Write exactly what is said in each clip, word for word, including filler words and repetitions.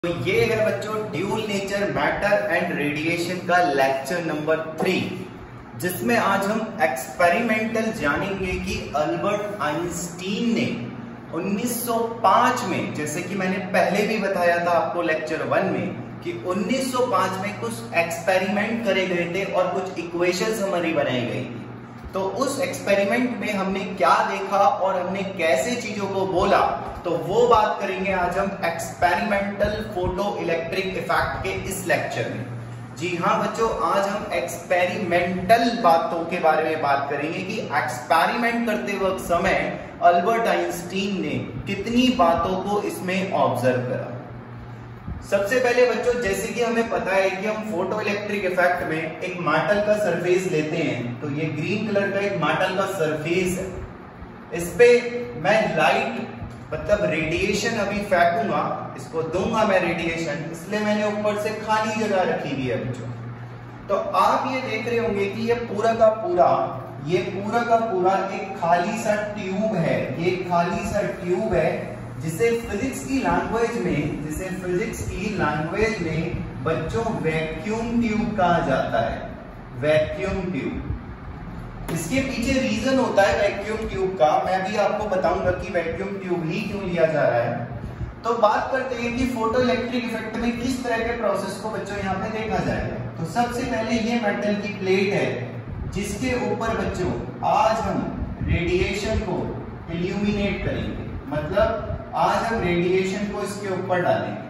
तो ये है बच्चों dual nature matter and radiation का लेक्चर नंबर थ्री, जिसमें आज हम एक्सपेरिमेंटल जानेंगे कि अल्बर्ट आइंस्टीन ने उन्नीस सौ पाँच में, जैसे कि मैंने पहले भी बताया था आपको लेक्चर वन में, कि उन्नीस सौ पाँच में कुछ एक्सपेरिमेंट करे गए थे और कुछ इक्वेशंस हमारी बनाई गई थी। तो उस एक्सपेरिमेंट में हमने क्या देखा और हमने कैसे चीजों को बोला, तो वो बात करेंगे आज हम एक्सपेरिमेंटल फोटो इलेक्ट्रिक इफेक्ट के इस लेक्चर में। जी हाँ बच्चों, आज हम एक्सपेरिमेंटल बातों के बारे में बात करेंगे कि एक्सपेरिमेंट करते वक्त समय अल्बर्ट आइंस्टीन ने कितनी बातों को इसमें ऑब्जर्व करा। सबसे पहले बच्चों, जैसे कि हमें पता है कि हम फोटो इलेक्ट्रिक इफेक्ट में एक मेटल का सरफेस लेते हैं, तो ये ग्रीन कलर का एक मेटल का सरफेस है। इस पे मैं लाइट मतलब रेडिएशन अभी फेंकूंगा, इसको दूंगा मैं रेडिएशन, इसलिए मैंने ऊपर से खाली जगह रखी हुई है बच्चों। तो आप ये देख रहे होंगे कि ये पूरा का पूरा ये पूरा का पूरा एक खाली सा ट्यूब है। ये खाली सा ट्यूब है जिसे फिजिक्स की लैंग्वेज में जिसे फिजिक्स की लैंग्वेज में बच्चों वैक्यूम ट्यूब कहा जाता है। वैक्यूम ट्यूब, इसके पीछे रीजन होता है वैक्यूम ट्यूब का, मैं भी आपको बताऊंगा कि वैक्यूम ट्यूब ही क्यों लिया जा रहा है। तो बात करते हैं कि फोटो इलेक्ट्रिक इफेक्ट में किस तरह के प्रोसेस को बच्चों यहाँ पे देखा जाएगा। तो सबसे पहले ये मेटल की प्लेट है जिसके ऊपर बच्चों आज हम रेडिएशन को इल्यूमिनेट करेंगे, मतलब आज हम रेडिएशन को इसके ऊपर डालेंगे।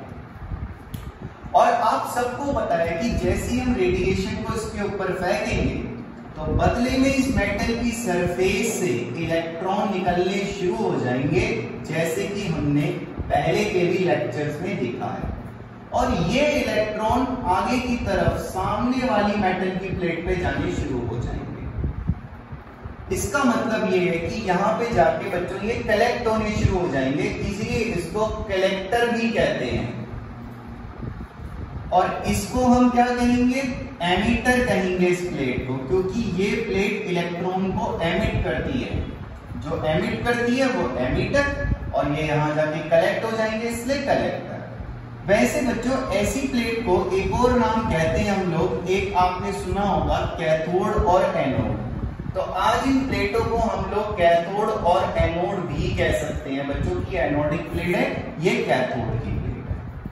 और आप सबको पता है कि जैसे ही हम रेडिएशन को इसके ऊपर फेंकेंगे तो बदले में इस मेटल की सरफेस से इलेक्ट्रॉन निकलने शुरू हो जाएंगे, जैसे कि हमने पहले के भी लेक्चर्स में देखा है। और ये इलेक्ट्रॉन आगे की तरफ सामने वाली मेटल की प्लेट पे जाने शुरू हो जाएंगे। इसका मतलब ये है कि यहाँ पे जाके बच्चों ये कलेक्ट होने शुरू हो जाएंगे, इसलिए इसको कलेक्टर भी कहते हैं। और इसको हम क्या कहेंगे? एमिटर कहेंगे इस प्लेट को, क्योंकि ये प्लेट इलेक्ट्रॉन को एमिट करती है। जो एमिट करती है वो एमिटर, और ये यहां जाके कलेक्ट हो जाएंगे, इसलिए कलेक्टर। वैसे बच्चों ऐसी प्लेट को एक और नाम कहते हैं हम लोग, एक आपने सुना होगा कैथोड और एनोड। तो आज इन प्लेटों को हम लोग कैथोड और एनोड भी कह सकते हैं बच्चों की एनोडिक प्लेट है, ये कैथोड की प्लेट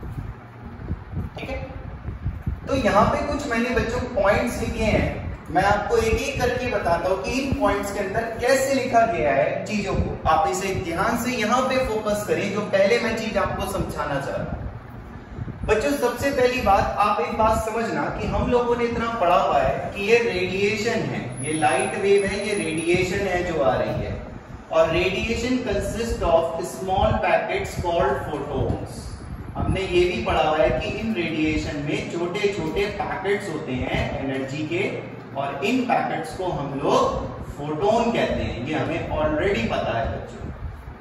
है। ठीक है, तो यहाँ पे कुछ मैंने बच्चों पॉइंट्स लिखे हैं, मैं आपको एक एक करके बताता हूं कि इन पॉइंट्स के अंदर कैसे लिखा गया है चीजों को। आप इसे ध्यान से यहाँ पे फोकस करें, जो पहले मैं चीज आपको समझाना चाह रहा हूं। बच्चों सबसे पहली बात, आप एक बात समझना कि हम लोगों ने इतना पढ़ा हुआ है कि ये रेडिएशन है, ये लाइट वेव है, ये रेडिएशन है जो आ रही है। और radiation consist of small packets called photons. हमने ये भी पढ़ा हुआ है कि इन रेडिएशन में छोटे छोटे पैकेट्स होते हैं एनर्जी के, और इन पैकेट्स को हम लोग फोटोन कहते हैं। ये हमें ऑलरेडी पता है बच्चों।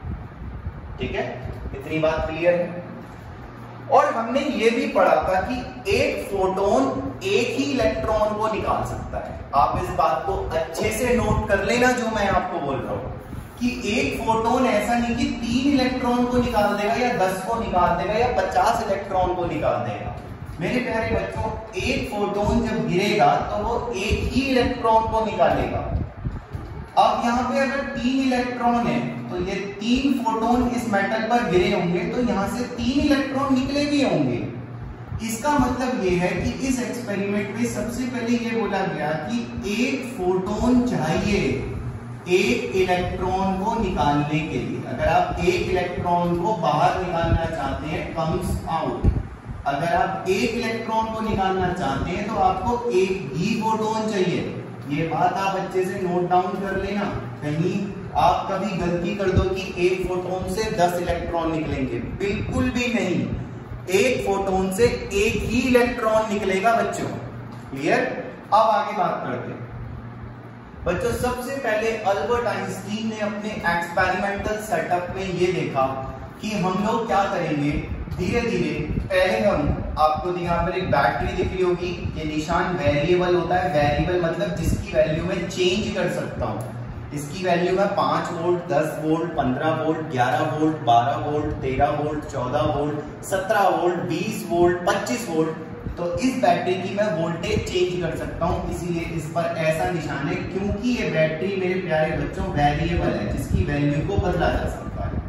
ठीक है, इतनी बात क्लियर है। और हमने ये भी पढ़ा था कि एक फोटोन एक ही इलेक्ट्रॉन को निकाल सकता है। आप इस बात को अच्छे से नोट कर लेना जो मैं आपको बोल रहा हूं, कि एक फोटोन ऐसा नहीं कि तीन इलेक्ट्रॉन को निकाल देगा या दस को निकाल देगा या पचास इलेक्ट्रॉन को निकाल देगा। मेरे प्यारे बच्चों, एक फोटोन जब गिरेगा तो वो एक ही इलेक्ट्रॉन को निकालेगा। अब यहाँ पे अगर तीन इलेक्ट्रॉन है तो ये तीन फोटोन इस मेटल पर गिरे होंगे, तो यहाँ से तीन इलेक्ट्रॉन निकले भी होंगे। इसका मतलब ये है कि इस एक्सपेरिमेंट में सबसे पहले ये बोला गया कि एक फोटोन चाहिए एक इलेक्ट्रॉन को निकालने के लिए। अगर आप एक इलेक्ट्रॉन को बाहर निकालना चाहते हैं, कम्स आउट, अगर आप एक इलेक्ट्रॉन को निकालना चाहते हैं तो आपको एक ही फोटोन चाहिए। ये बात आप अच्छे से नोट डाउन कर लेना, कहीं आप कभी गलती कर दो कि एक फोटोन से दस इलेक्ट्रॉन निकलेंगे, बिल्कुल भी नहीं। एक फोटोन से एक ही इलेक्ट्रॉन निकलेगा बच्चों। क्लियर? अब आगे बात करते हैं बच्चों। सबसे पहले अल्बर्ट आइंस्टीन ने अपने एक्सपेरिमेंटल सेटअप में ये देखा कि हम लोग क्या करेंगे, धीरे धीरे पहले हम, आपको यहाँ पर एक बैटरी दिख रही होगी, ये निशान वेरिएबल होता है। वेरिएबल मतलब जिसकी वैल्यू में चेंज कर सकता हूँ। इसकी वैल्यू है पांच वोल्ट, दस वोल्ट, पंद्रह वोल्ट, ग्यारह वोल्ट, बारह वोल्ट, तेरह वोल्ट, चौदह वोल्ट, सत्रह वोल्ट, बीस वोल्ट, पच्चीस वोल्ट। तो इस बैटरी की मैं वोल्टेज चेंज कर सकता हूं, इसीलिए इस पर ऐसा निशान है, क्योंकि ये बैटरी मेरे प्यारे बच्चों वेरिएबल है, जिसकी वैल्यू को बदला जा सकता है।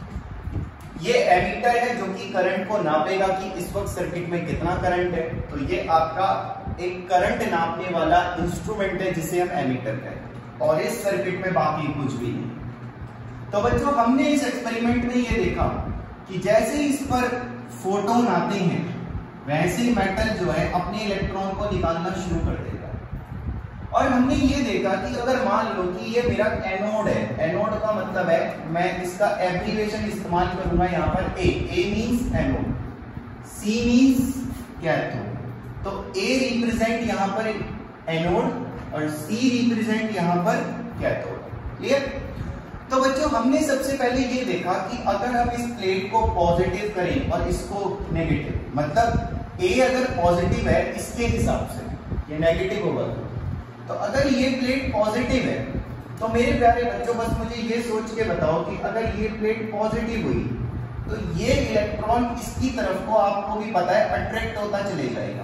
ये एमीटर है जो कि करंट को नापेगा कि इस वक्त सर्किट में कितना करंट है। तो ये आपका एक करंट नापने वाला इंस्ट्रूमेंट है जिसे हम एमीटर कहते हैं, और इस सर्किट में बाकी कुछ भी नहीं। तो बच्चों हमने इस एक्सपेरिमेंट में ये देखा कि जैसे ही इस पर फोटोन आते हैं वैसे ही मेटल जो है अपने इलेक्ट्रॉन को निकालना शुरू कर देगा। और हमने ये देखा कि अगर मान लो कि ये मेरा एनोड है, एनोड का मतलब है, मैं इसका एब्रीविएशन इस्तेमाल करूंगा यहाँ पर A, A means anode, C means cathode. तो ए रिप्रेजेंट यहाँ पर एनोड और सी रिप्रेजेंट यहाँ पर कैथोड। क्लियर? तो बच्चों हमने सबसे पहले ये देखा कि अगर हम इस प्लेट को पॉजिटिव करें और इसको नेगेटिव, मतलब ए अगर पॉजिटिव है इसके हिसाब से, ये नेगेटिव होगा, तो अगर ये प्लेट पॉजिटिव है तो मेरे प्यारे बच्चों बस मुझे ये सोच के बताओ कि अगर ये प्लेट पॉजिटिव हुई तो ये इलेक्ट्रॉन इसकी तरफ को, आपको भी पता है, अट्रैक्ट होता चले जाएगा,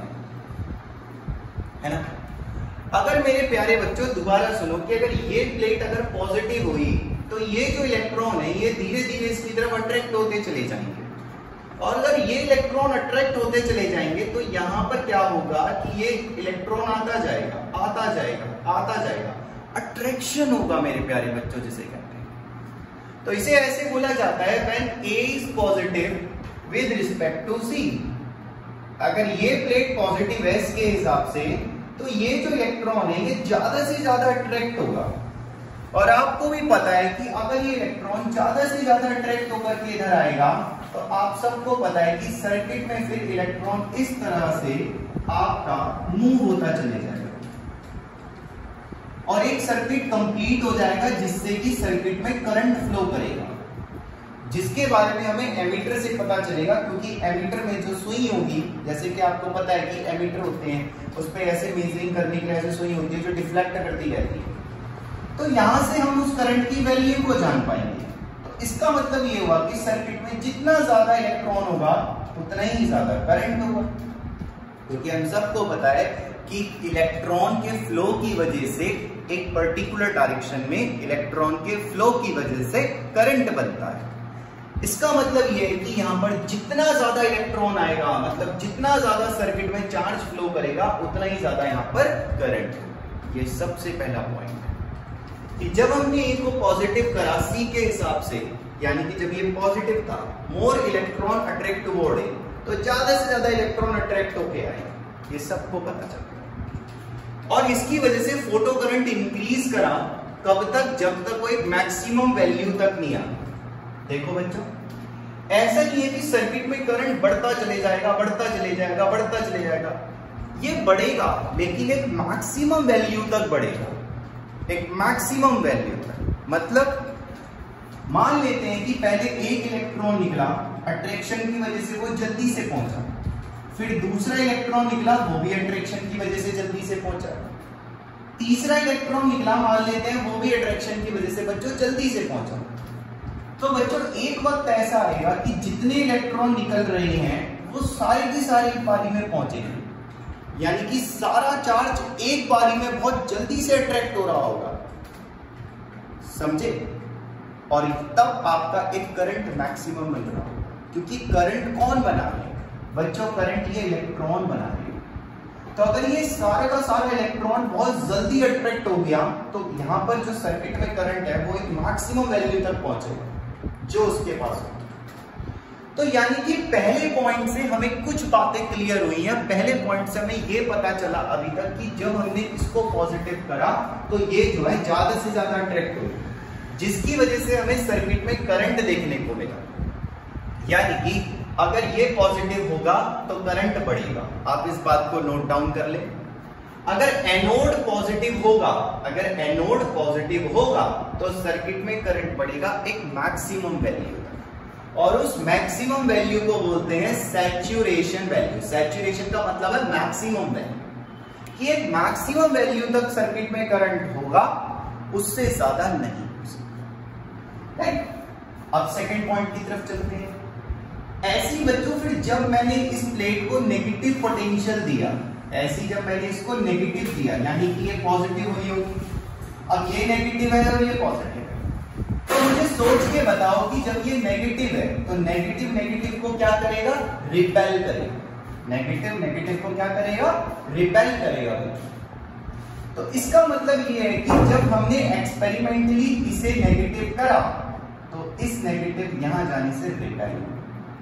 है ना। अगर मेरे प्यारे बच्चों दोबारा सुनो कि अगर ये प्लेट अगर पॉजिटिव हुई तो ये जो इलेक्ट्रॉन है ये धीरे धीरे इसकी तरफ अट्रैक्ट होते चले जाएंगे, और अगर ये इलेक्ट्रॉन अट्रैक्ट होते चले जाएंगे तो यहां पर क्या होगा कि ये इलेक्ट्रॉन आता जाएगा आता जाएगा आता जाएगा, अट्रैक्शन होगा मेरे प्यारे बच्चों जिसे कहते हैं। तो इसे ऐसे बोला जाता है when A is positive with respect to C। अगर ये प्लेट पॉजिटिव है इसके हिसाब से तो ये जो इलेक्ट्रॉन है ये ज्यादा से ज्यादा अट्रैक्ट होगा, और आपको भी पता है कि अगर ये इलेक्ट्रॉन ज्यादा से ज्यादा अट्रैक्ट होकर के इधर आएगा तो आप सबको पता है कि सर्किट में फिर इलेक्ट्रॉन इस तरह से आपका मूव होता चले जाएगा और एक सर्किट कंप्लीट हो जाएगा जिससे कि सर्किट में करंट फ्लो करेगा, जिसके बारे में हमें एमीटर से पता चलेगा। क्योंकि एमीटर में जो सुई होगी, जैसे कि आपको पता है कि एमीटर होते हैं उस पर ऐसे मेजरिंग करने के लिए ऐसे सुई होती है जो डिफ्लेक्ट करती रहती है, तो यहां से हम उस करंट की वैल्यू को जान पाएंगे। तो इसका मतलब ये हुआ कि सर्किट में जितना ज्यादा इलेक्ट्रॉन होगा उतना ही ज्यादा करंट होगा, क्योंकि हम सबको पता है कि इलेक्ट्रॉन के फ्लो की वजह से एक पर्टिकुलर डायरेक्शन में इलेक्ट्रॉन के फ्लो की वजह से करंट बनता है। इसका मतलब ये है कि यहां पर जितना ज्यादा इलेक्ट्रॉन आएगा, मतलब जितना ज्यादा सर्किट में चार्ज फ्लो करेगा उतना ही ज्यादा यहां पर करंट होगा। ये सबसे पहला पॉइंट है कि जब हमने ए को पॉजिटिव करा सी के हिसाब से, यानी कि जब ये पॉजिटिव था, more electron attract toward A, तो ज्यादा से ज्यादा इलेक्ट्रॉन अट्रैक्ट होके आए, ये सबको पता चल गया। और इसकी वजह से फोटो करंट इंक्रीज करा, कब तक? जब तक वो एक मैक्सिमम वैल्यू तक नहीं आ। देखो बच्चों, ऐसा नहीं है कि सर्किट में करंट बढ़ता चले जाएगा बढ़ता चले जाएगा बढ़ता चले जाएगा, ये बढ़ेगा लेकिन एक मैक्सिमम वैल्यू तक बढ़ेगा, एक मैक्सिमम वैल्यू तक। मतलब मान लेते हैं कि पहले एक इलेक्ट्रॉन निकला, अट्रैक्शन की वजह से वो जल्दी से पहुंचा, फिर दूसरा इलेक्ट्रॉन निकला, वो भी अट्रैक्शन की वजह से जल्दी से पहुंचा, तीसरा इलेक्ट्रॉन निकला, मान लेते हैं वो भी अट्रैक्शन की वजह से बच्चों जल्दी से पहुंचा। तो बच्चों एक वक्त ऐसा आएगा कि जितने इलेक्ट्रॉन निकल रहे हैं वो सारे की सारी एक बारी में पहुंचेंगे, यानी कि सारा चार्ज एक बारी में बहुत जल्दी से अट्रैक्ट हो रहा होगा, समझे? और तब आपका एक करंट मैक्सिमम मिल रहा होगा, क्योंकि करंट कौन बना रहे हैं बच्चों? करंट ये इलेक्ट्रॉन बना रहे हैं। तो अगर ये सारा का सारा इलेक्ट्रॉन बहुत जल्दी अट्रैक्ट हो गया तो यहां पर जो सर्किट में करंट है वो एक मैक्सिमम वैल्यू तक पहुंचेगा जो उसके पास हो। तो यानी कि पहले पॉइंट से हमें कुछ बातें क्लियर हुई हैं। पहले पॉइंट से हमें यह पता चला अभी तक कि जब हमने इसको पॉजिटिव करा तो ये जो है ज्यादा से ज्यादा अट्रैक्ट हुई, जिसकी वजह से हमें सर्किट में करंट देखने को मिला। यानी कि अगर ये पॉजिटिव होगा तो करंट बढ़ेगा, आप इस बात को नोट डाउन कर लें। अगर एनोड पॉजिटिव होगा, अगर एनोड पॉजिटिव होगा तो सर्किट में करंट बढ़ेगा एक मैक्सिमम वैल्यू, और उस मैक्सिमम वैल्यू को बोलते हैं सैचुरेशन वैल्यू। सैचुरेशन का मतलब है मैक्सिमम वैल्यू, कि एक मैक्सिमम वैल्यू तक सर्किट में करंट होगा, उससे ज्यादा नहीं हो सकता। राइट, अब सेकंड पॉइंट की तरफ चलते हैं। ऐसी बच्चों फिर जब मैंने इस प्लेट को नेगेटिव पोटेंशियल दिया, ऐसी जब मैंने इसको नेगेटिव दिया, यानी कि ये पॉजिटिव हुई होगी, अब ये नेगेटिव है और ये पॉजिटिव है, तो मुझे सोच के बताओ कि जब ये नेगेटिव है तो नेगेटिव नेगेटिव को क्या करेगा, रिपेल करेगा। नेगेटिव नेगेटिव को क्या करेगा, रिपेल करेगा। तो इसका मतलब ये है कि जब हमने एक्सपेरिमेंटली इसे नेगेटिव करा तो इस नेगेटिव यहां जाने से रिपेल होगा।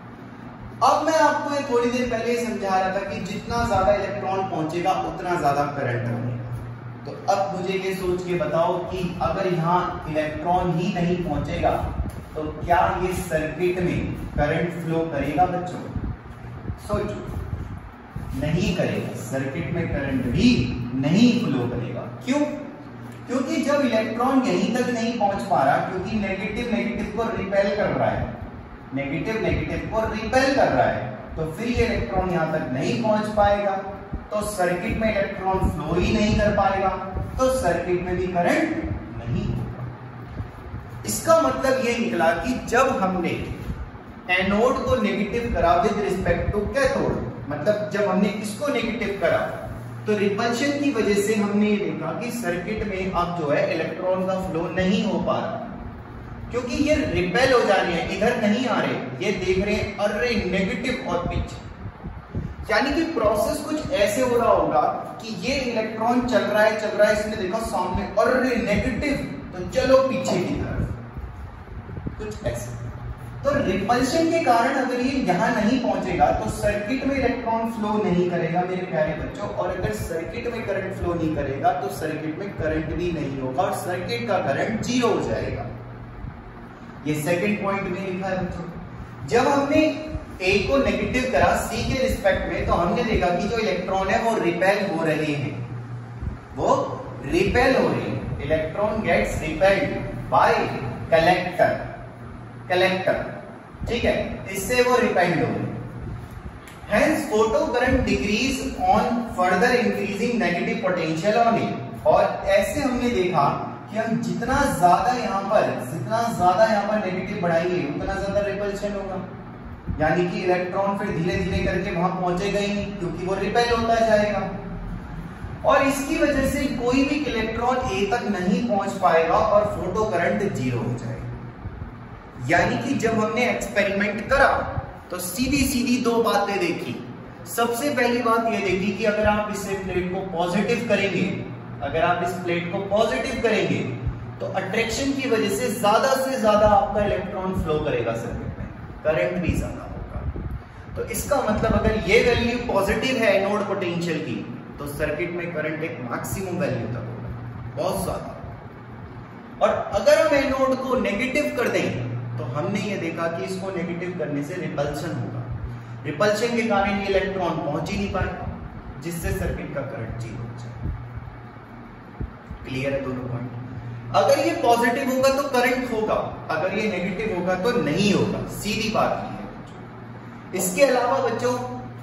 अब मैं आपको ये थोड़ी देर पहले समझा रहा था कि जितना ज्यादा इलेक्ट्रॉन पहुंचेगा उतना ज्यादा करंट बनेगा। तो अब मुझे ये सोच के बताओ कि अगर यहाँ इलेक्ट्रॉन ही नहीं पहुंचेगा तो क्या ये सर्किट में करंट फ्लो करेगा बच्चों? सोचो, नहीं करेगा। सर्किट में करंट भी नहीं फ्लो करेगा। क्यों? क्योंकि जब इलेक्ट्रॉन यहीं तक नहीं पहुंच पा रहा, क्योंकि नेगेटिव नेगेटिव को रिपेल कर रहा है, नेगेटिव नेगेटिव को रिपेल कर रहा है, तो फिर ये इलेक्ट्रॉन यहां तक नहीं पहुंच पाएगा, तो सर्किट में इलेक्ट्रॉन फ्लो ही नहीं कर पाएगा, तो सर्किट में भी करंट नहीं होगा। इसका मतलब ये निकला कि जब हमने एनोड को नेगेटिव करा विद रिस्पेक्ट टू कैथोड, मतलब जब हमने इसको नेगेटिव करा तो रिपल्शन की वजह से हमने ये देखा कि सर्किट में अब जो है इलेक्ट्रॉन का फ्लो नहीं हो पा रहा, क्योंकि ये रिपेल हो जा रहे हैं, इधर नहीं आ रहे, ये देख रहे हैं अरे नेगेटिव और पीछे। यानी कि प्रोसेस कुछ ऐसे हो रहा होगा कि ये इलेक्ट्रॉन चल रहा है चल रहा है इसने देखा सामने अरे नेगेटिव, तो चलो पीछे की तरफ, कुछ ऐसे। तो रिपल्शन के कारण अगर ये यहां नहीं पहुंचेगा तो सर्किट में इलेक्ट्रॉन फ्लो नहीं करेगा मेरे प्यारे बच्चों, और अगर सर्किट में करंट फ्लो नहीं करेगा तो सर्किट में करंट भी नहीं होगा और सर्किट का करंट जीरो हो जाएगा। ये सेकंड पॉइंट में लिखा है बच्चों। जब हमने ए को नेगेटिव करा सी के रिस्पेक्ट में, तो हमने देखा कि जो इलेक्ट्रॉन है वो रिपेल हो रहे हैं, वो रिपेल हो रहे हैं। Electron gets repelled by collector, collector, ठीक है, इससे वो रिपेल्ड हो रहे हैं। Hence photo current decrease on further increasing negative potential on it। और ऐसे हमने देखा कि हम जितना ज्यादा यहाँ पर जितना ज्यादा यहाँ पर नेगेटिव बढ़ाएंगे उतना ज्यादा रिपल्शन होगा, यानी कि इलेक्ट्रॉन फिर धीरे धीरे करके वहां पहुंचेगा ही नहीं, क्योंकि वो रिपेल होता जाएगा, और इसकी वजह से कोई भी इलेक्ट्रॉन ए तक नहीं पहुंच पाएगा और फोटो करंट जीरो हो जाएगा। यानी कि जब हमने एक्सपेरिमेंट करा तो सीधी सीधी दो बातें देखी। सबसे पहली बात यह देखी कि अगर आप इस प्लेट को पॉजिटिव करेंगे, अगर आप इस प्लेट को पॉजिटिव करेंगे तो अट्रैक्शन की वजह से ज्यादा से ज्यादा आपका इलेक्ट्रॉन फ्लो करेगा सर्किट में, करंट भी ज्यादा होगा। तो इसका मतलब अगर ये वैल्यू पॉजिटिव है एनोड पोटेंशियल की, तो सर्किट में करंट एक मैक्सिमम वैल्यू तक होगा, बहुत ज्यादा। और अगर हम एनोड को नेगेटिव कर दें तो हमने ये देखा कि इसको नेगेटिव करने से रिपल्शन होगा, रिपल्शन के कारण ये इलेक्ट्रॉन पहुंच ही नहीं पाएगा, जिससे सर्किट का करंट जीरो हो जाएगा। क्लियर है दोनों पॉइंट? अगर ये पॉजिटिव होगा तो करंट होगा, अगर ये नेगेटिव होगा तो नहीं होगा, सीधी बात ये है। इसके अलावा बच्चों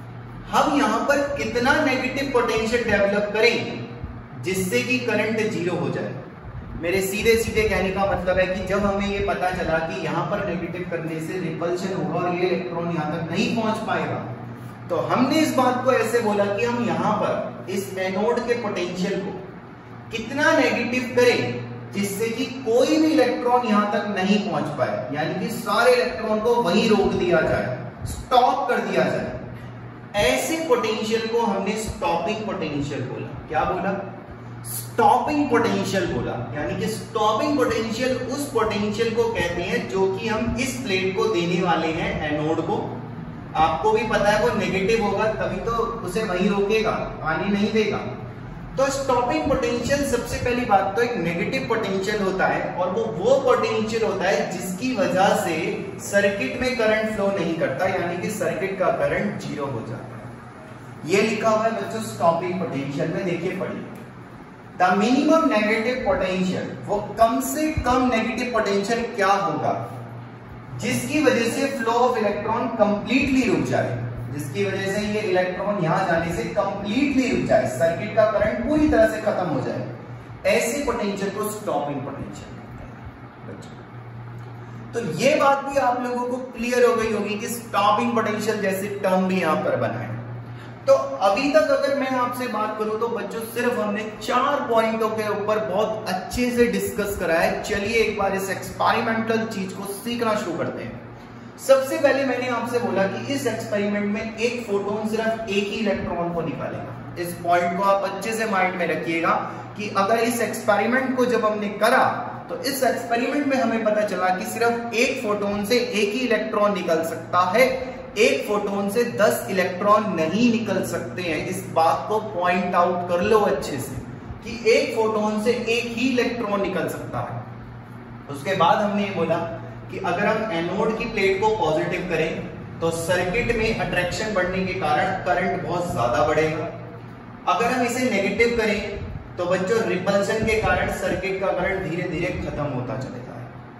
हम यहां पर कितना नेगेटिव पोटेंशियल डेवलप करें जिससे कि करंट जीरो हो जाए। मेरे सीधे सीधे कहने का मतलब है कि जब हमें ये पता चला कि यहां पर नेगेटिव करने से रिपल्शन होगा और ये इलेक्ट्रॉन यहां तक नहीं पहुंच पाएगा, तो हमने इस बात को ऐसे बोला कि हम यहां पर इस एनोड के पोटेंशियल को कितना नेगेटिव करें जिससे कि कोई भी इलेक्ट्रॉन यहां तक नहीं पहुंच पाए, यानी कि सारे इलेक्ट्रॉन को वहीं रोक दिया जाए, स्टॉप कर दिया जाए। ऐसे पोटेंशियल को हमने स्टॉपिंग पोटेंशियल बोला। क्या बोला? स्टॉपिंग पोटेंशियल बोला। यानी कि स्टॉपिंग पोटेंशियल उस पोटेंशियल को कहते हैं जो कि हम इस प्लेट को देने वाले हैं एनोड को। आपको भी पता है वो नेगेटिव होगा तभी तो उसे वहीं रोकेगा, पानी नहीं देगा। तो स्टॉपिंग पोटेंशियल सबसे पहली बात तो एक नेगेटिव पोटेंशियल होता है, और वो वो पोटेंशियल होता है जिसकी वजह से सर्किट में करंट फ्लो नहीं करता, यानी कि सर्किट का करंट जीरो हो जाता है। ये लिखा हुआ है बच्चों स्टॉपिंग पोटेंशियल में, देखिए पढ़िए। द मिनिमम नेगेटिव पोटेंशियल, वो कम से कम नेगेटिव पोटेंशियल क्या होगा जिसकी वजह से फ्लो ऑफ इलेक्ट्रॉन कंप्लीटली रुक जाए, जिसकी वजह से ये इलेक्ट्रॉन यहां जाने से कंप्लीटली रुक जाए, सर्किट का करंट पूरी तरह से खत्म हो जाए। ऐसे पोटेंशियल को स्टॉपिंग पोटेंशियल कहते हैं बच्चों। तो ये बात भी आप लोगों को क्लियर हो गई होगी कि स्टॉपिंग पोटेंशियल जैसे टर्म भी यहां पर बना है। तो अभी तक अगर मैं आपसे बात करूं तो बच्चों सिर्फ हमने चार पॉइंटों के ऊपर बहुत अच्छे से डिस्कस करा है। चलिए एक बार इस एक्सपेरिमेंटल चीज को सीखना शुरू करते हैं। सबसे पहले मैंने आपसे बोला कि इस एक्सपेरिमेंट में एक फोटोन सिर्फ एक ही इलेक्ट्रॉन को निकालेगा। इस पॉइंट को आप अच्छे से माइंड में रखिएगा कि अगर इस एक्सपेरिमेंट को जब हमने करा तो इस एक्सपेरिमेंट में हमें पता चला कि सिर्फ एक फोटोन से एक ही इलेक्ट्रॉन निकल सकता है, एक फोटोन से दस इलेक्ट्रॉन नहीं निकल सकते हैं। इस बात को पॉइंट आउट कर लो अच्छे से कि एक फोटोन से एक ही इलेक्ट्रॉन निकल सकता है। उसके बाद हमने ये बोला कि अगर हम एनोड की प्लेट को पॉजिटिव करें तो सर्किट में अट्रैक्शन बढ़ने के कारण करंट बहुत ज्यादा बढ़ेगा। अगर हम इसे नेगेटिव करें तो बच्चों रिपल्शन के कारण सर्किट का करंट धीरे धीरे खत्म होता चलेगा।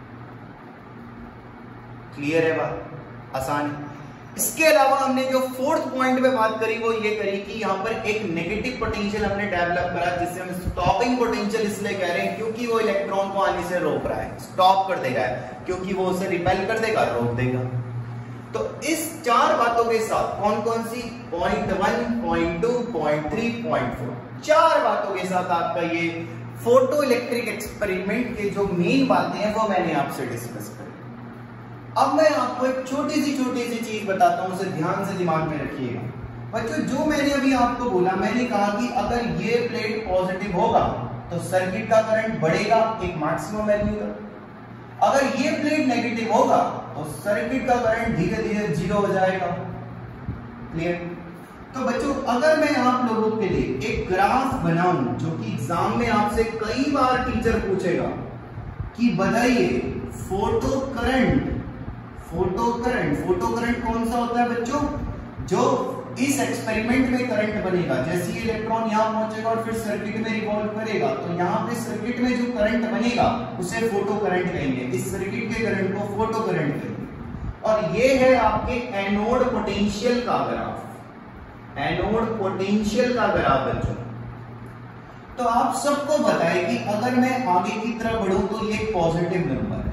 क्लियर है बात? आसान है। इसके अलावा हमने जो फोर्थ पॉइंट पे बात करी वो ये करी कि यहां पर एक नेगेटिव पोटेंशियल हमने डेवलप करा जिससे हम स्टॉपिंग पोटेंशियल इसलिए कह रहे हैं क्योंकि वो इलेक्ट्रॉन को आने से रोक रहा है, स्टॉप कर देगा है, क्योंकि वो उसे रिपेल कर देगा, रोक देगा। तो इस चार बातों के साथ कौन कौन सी point one, point two, point three, point four, चार बातों के साथ आपका ये फोटो इलेक्ट्रिक एक्सपेरिमेंट के जो मेन बातें हैं वो मैंने आपसे डिस्कस करी। अब मैं आपको एक छोटी सी छोटी सी चीज बताता हूं, उसे ध्यान से दिमाग में रखिएगा बच्चों। जो मैंने अभी आपको बोला, मैंने कहा कि अगर ये प्लेट पॉजिटिव होगा तो सर्किट का करंट बढ़ेगा एक मैक्सिमम वैल्यू तक। अगर ये प्लेट नेगेटिव होगा तो सर्किट का करंट धीरे धीरे जीरो हो जाएगा। क्लियर? तो बच्चों अगर मैं आप लोगों के लिए एक ग्राफ बनाऊं जो कि एग्जाम में आपसे कई बार टीचर पूछेगा कि बताइए photo current, photo current photo current कौन सा होता है बच्चों? जो इस एक्सपेरिमेंट में करंट बनेगा, जैसे ये इलेक्ट्रॉन यहां पहुंचेगा और फिर सर्किट में रिवॉल्व करेगा तो यहां पे सर्किट में जो करंट बनेगा उसे फोटो करंट कहेंगे। इस सर्किट के करंट को फोटो करंट कहेंगे। और ये है आपके एनोड पोटेंशियल का ग्राफ, एनोड पोटेंशियल का ग्राफ बच्चों। तो आप सबको पता है कि अगर मैं आगे की तरफ बढ़ूं तो ये पॉजिटिव नंबर है।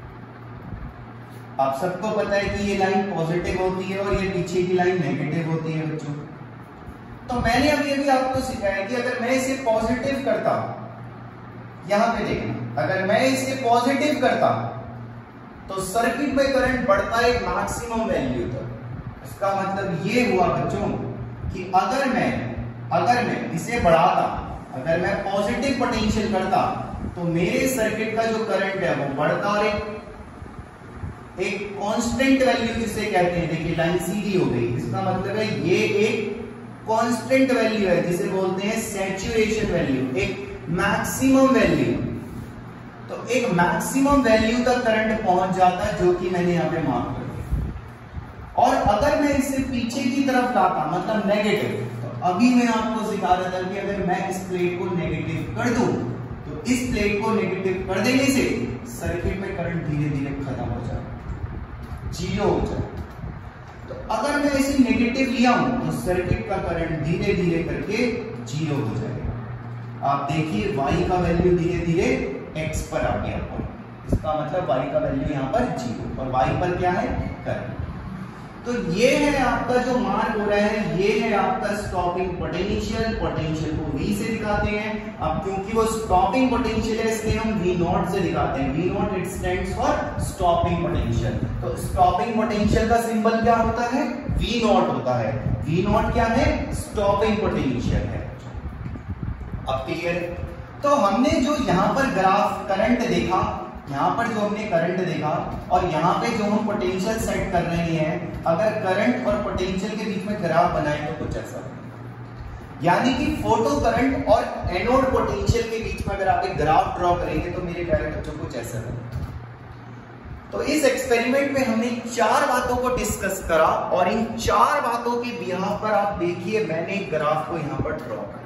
आप सबको पता है कि ये लाइन पॉजिटिव होती है और ये पीछे की लाइन नेगेटिव होती है बच्चों। तो मैंने अभी अभी आपको सिखाया कि अगर मैं इसे पॉजिटिव करता, यहां पे देखना, अगर मैं इसे पॉजिटिव करता तो सर्किट में करंट बढ़ता है मैक्सिमम वैल्यू तक। इसका मतलब ये हुआ बच्चों कि अगर मैं अगर मैं इसे बढ़ाता, अगर मैं पॉजिटिव पोटेंशियल करता तो मेरे सर्किट का जो करंट है वो बढ़ता और एक एक कांस्टेंट वैल्यू जिसे कहते हैं, देखिए लाइन सीधी हो गई, इसका मतलब है ये एक कांस्टेंट वैल्यू है जिसे बोलते हैं सैचुरेशन वैल्यू, एक मैक्सिमम वैल्यू। तो एक मैक्सिमम वैल्यू तक करंट पहुंच जाता है जो कि मैंने यहां पे मार्क कर दिया। और अगर मैं इसे पीछे की तरफ लाता, मतलब नेगेटिव, तो अभी मैं आपको सिखा रहा था कि अगर मैं इस प्लेट को नेगेटिव कर दूं तो इस प्लेट को नेगेटिव कर देने से सर्किट में करंट धीरे धीरे खत्म हो जाए, जीरो हो जाए। तो अगर मैं इसे नेगेटिव लिया हूं तो सर्किट का करंट धीरे धीरे करके जीरो हो जाएगा। आप देखिए y का वैल्यू धीरे धीरे x पर आ गया, इसका मतलब y का वैल्यू यहां पर जीरो और y पर क्या है? करंट। तो ये है आपका जो मार्क हो रहा है, ये है आपका स्टॉपिंग पोटेंशियल। पोटेंशियल को V से दिखाते हैं। अब क्योंकि वो स्टॉपिंग पोटेंशियल है इसलिए हम V नॉट से दिखाते हैं। V naught it stands for stopping potential. तो स्टॉपिंग पोटेंशियल का सिंबल क्या होता है? V नॉट होता है। V नॉट क्या है? स्टॉपिंग पोटेंशियल है। अब क्लियर? तो हमने जो यहां पर ग्राफ करंट देखा, यहां पर जो हमने करंट देखा और यहां पे जो हम पोटेंशियल सेट कर रहे हैं, अगर करंट और पोटेंशियल के बीच में ग्राफ बनाए तो कुछ ऐसा बनेगा। यानी कि फोटो करंट और एनोड पोटेंशियल के बीच में अगर आप एक ग्राफ ड्रॉ करेंगे तो मेरे प्यारे बच्चों कुछ ऐसा बनेगा। तो इस एक्सपेरिमेंट में हमने चार बातों को डिस्कस करा और इन चार बातों के बिहाफ पर आप देखिए मैंने एक ग्राफ को यहां पर ड्रॉ करा।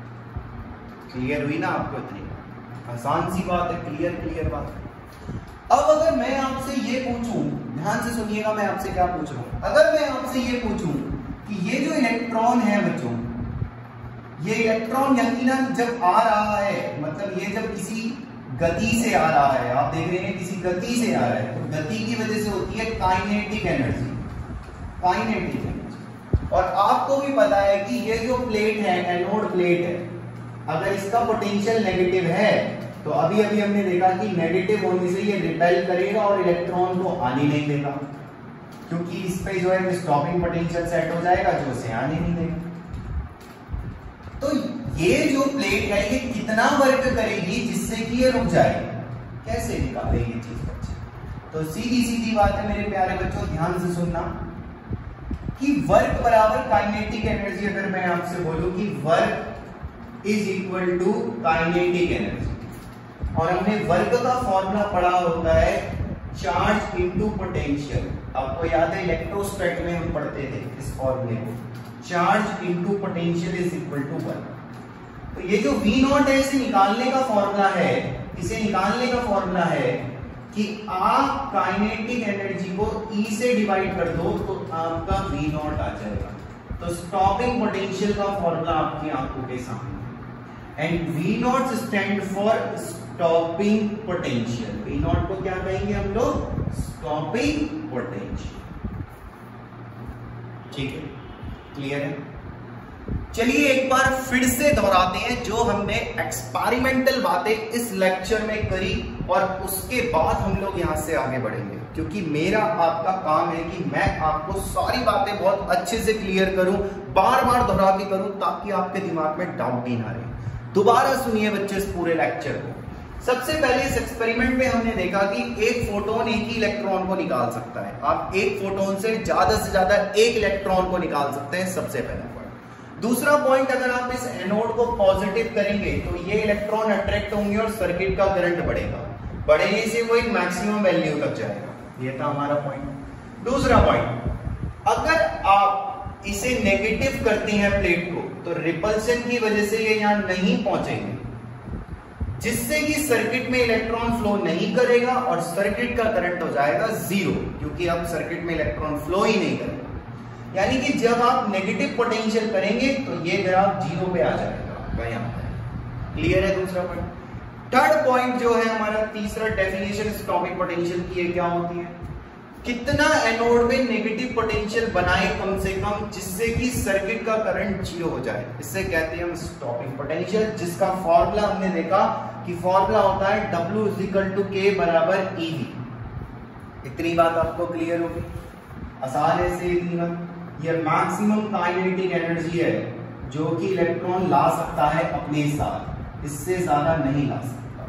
क्लियर हुई ना आपको? इतनी आसान सी बात है, क्लियर क्लियर बात है। अब अगर मैं आपसे ये पूछूं, ध्यान से सुनिएगा मैं आपसे क्या पूछ रहा हूं। अगर मैं आपसे ये पूछूं कि ये जो इलेक्ट्रॉन है बच्चों, ये इलेक्ट्रॉन यकीनन जब आ रहा है, मतलब ये जब किसी गति से आ रहा है, आप देख रहे हैं किसी गति से आ रहा है, तो गति की वजह से होती है काइनेटिक एनर्जी, काइनेटिक एनर्जी। और आपको भी पता है कि ये जो प्लेट है, एनोड प्लेट है, अगर इसका पोटेंशियल नेगेटिव है तो अभी अभी हमने देखा कि नेगेटिव होने से ये रिपेल करेगा और इलेक्ट्रॉन को आने नहीं देगा, क्योंकि इस पे जो है स्टॉपिंग पोटेंशियल सेट हो जाएगा जो उसे आने नहीं देगा। तो ये जो प्लेट है ये कितना वर्क करेगी जिससे कि ये रुक जाए, कैसे निकालेगी ये चीज बच्चे? तो सीधी सीधी बात है मेरे प्यारे बच्चों, ध्यान से सुनना कि वर्क बराबर काइनेटिक एनर्जी। अगर मैं आपसे बोलूं कि work is equal to kinetic energy, और हमने वर्क का फॉर्मूला पढ़ा होता है चार्ज इनटू पोटेंशियल। आपको याद है इलेक्ट्रोस्टैट में हम पढ़ते थे इस फॉर्मूले को, charge into potential is equal to work. तो ये जो वी नॉट है इसे निकालने का फॉर्मूला है, इसे निकालने का फॉर्मूला है कि आप काइनेटिक एनर्जी को ई से डिवाइड कर दो तो आपका वी नॉट आ जाएगा। तो स्टॉपिंग पोटेंशियल का फॉर्मूला आपकी आंखों के सामने, and V naught stand for stopping potential. V naught को क्या कहेंगे हम लोग? Stopping potential. ठीक है, क्लियर है? चलिए एक बार फिर से दोहराते हैं जो हमने एक्सपेरिमेंटल बातें इस लेक्चर में करी, और उसके बाद हम लोग यहां से आगे बढ़ेंगे, क्योंकि मेरा आपका काम है कि मैं आपको सारी बातें बहुत अच्छे से क्लियर करूं, बार बार दोहरा के करूं, ताकि आपके दिमाग में डाउट ही ना रहे। दोबारा सुनिए बच्चे इस पूरे लेक्चर को। सबसे पहले इस एक्सपेरिमेंट में हमने देखा कि एक फोटोन एक ही इलेक्ट्रॉन को निकाल सकता है। आप एक फोटोन से ज्यादा से ज्यादा एक इलेक्ट्रॉन को निकाल सकते हैं, सबसे पहला पॉइंट। दूसरा पॉइंट, अगर आप इस एनोड को पॉजिटिव करेंगे तो ये इलेक्ट्रॉन अट्रैक्ट होंगे और सर्किट का करंट बढ़ेगा, बढ़ने से वो एक मैक्सिमम वैल्यू तक जाएगा। ये था हमारा पॉइंट। दूसरा पॉइंट, अगर आप इसे नेगेटिव करते हैं प्लेट को, तो रिपल्शन की वजह से ये यहां नहीं पहुंचेंगे, जिससे कि सर्किट में इलेक्ट्रॉन फ्लो नहीं करेगा और सर्किट का करंट हो जाएगा जीरो, क्योंकि अब सर्किट में इलेक्ट्रॉन फ्लो ही नहीं करेगा। यानी कि जब आप नेगेटिव पोटेंशियल करेंगे तो ये ग्राफ जीरो पे आ जाएगा यहां पर। क्लियर है दूसरा पॉइंट? थर्ड पॉइंट जो है हमारा तीसरा डेफिनेशन स्टॉपिंग पोटेंशियल की है, क्या होती है? कितना एनोड में नेगेटिव पोटेंशियल बनाए कम से कम, जिससे कि सर्किट का करंट जीरो हो जाए, इससे कहते हैं हम स्टॉपिंग पोटेंशियल, जिसका फॉर्मूला हमने देखा कि फॉर्मूला होता है W इज इक्वल टू के बराबर ई वी। इतनी बात आपको क्लियर होगी? आसान है से इतनी बात। ये मैक्सिमम काइनेटिक एनर्जी है जो कि इलेक्ट्रॉन ला सकता है अपने साथ, इससे ज्यादा नहीं ला सकता।